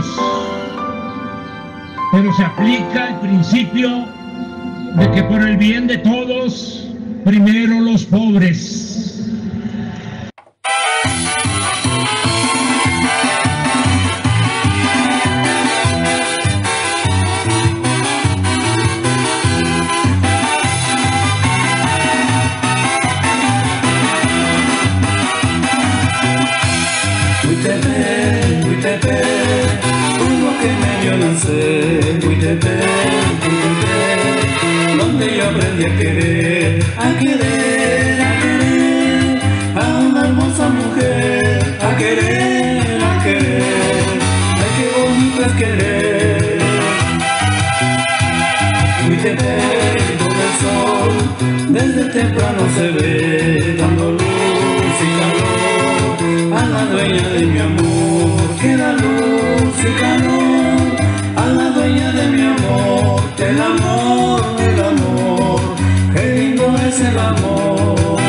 pero se aplica el principio de que por el bien de todos, primero los pobres. Donde yo aprendí a querer, a una hermosa mujer, a querer, ay qué bonito es querer. Huitepec, donde el sol desde temprano se ve, dando luz y calor a la dueña de mi amor, que da luz y calor a la dueña de mi amor, el amor, qué lindo es el amor.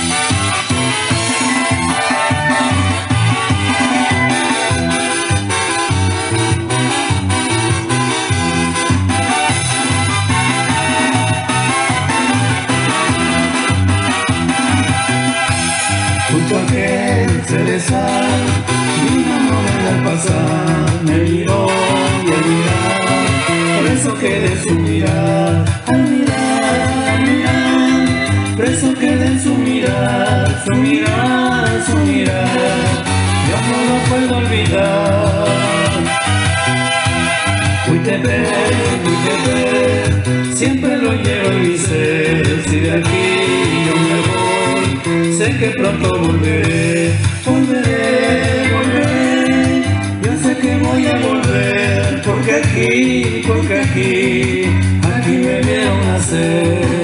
Junto a aquel cerezal, mi amor en el pasar, me miró y al mirar, preso quedé en su mirar, al mirar, preso quedé en su mirar, yo no lo puedo olvidar. Huitepec, siempre lo llevo en mi ser, si de aquí yo me voy, sé que pronto volveré, yo sé que voy a volver, porque aquí me vieron nacer.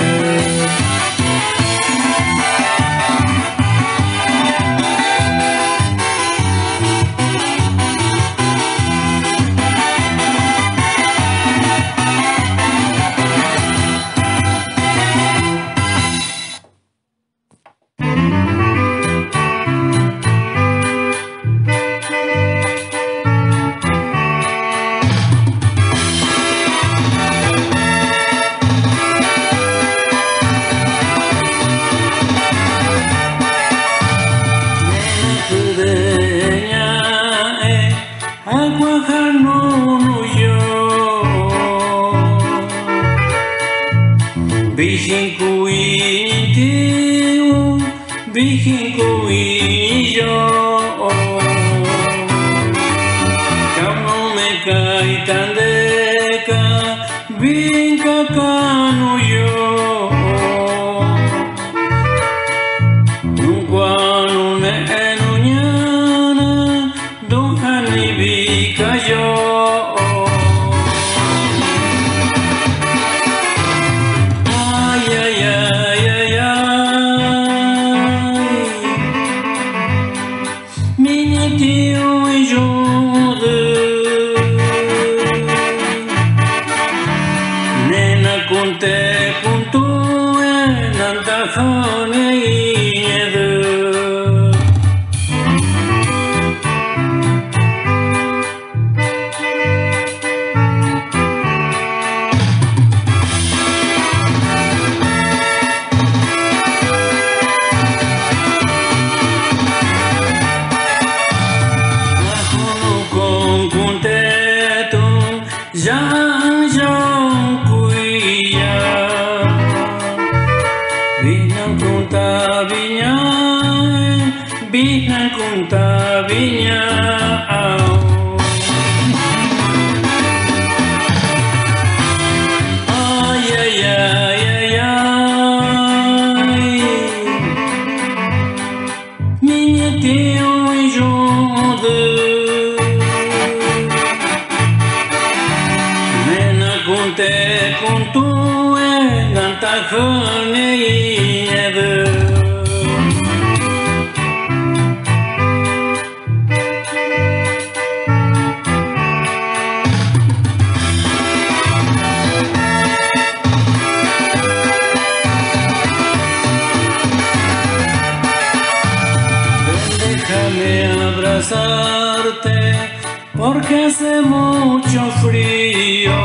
Déjame abrazarte, porque hace mucho frío,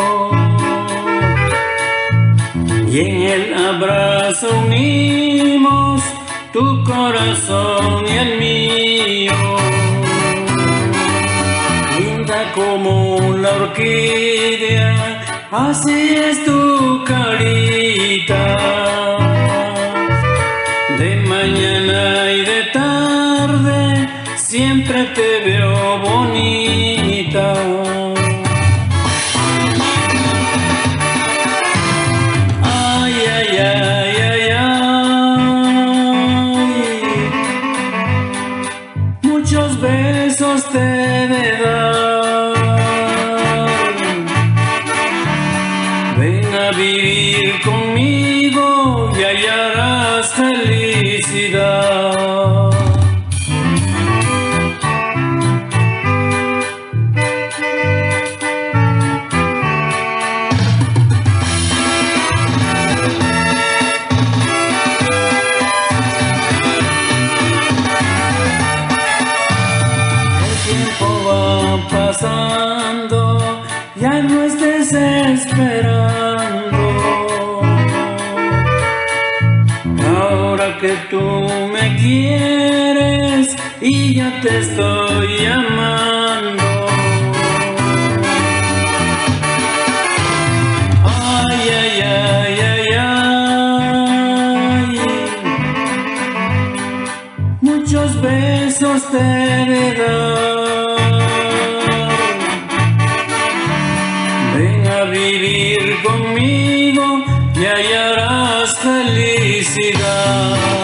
y en el abrazo unimos tu corazón y el mío, linda como la orquídea, así es tu carita, de mañana y de tarde siempre te veo bonita. Ay, ay, ay, ay, ay, muchos besos te he de dar. Ven a vivir conmigo y hallarás felicidad. El tiempo va pasando, ya no estés esperando. Ahora que tú me quieres y yo te estoy amando. Ay, ay, ay, ay, ay, muchos besos te he de dar. Ven a vivir conmigo y hallarás felicidad.